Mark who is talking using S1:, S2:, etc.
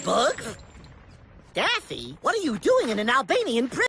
S1: bugs? Daffy, what are you doing in an Albanian prison?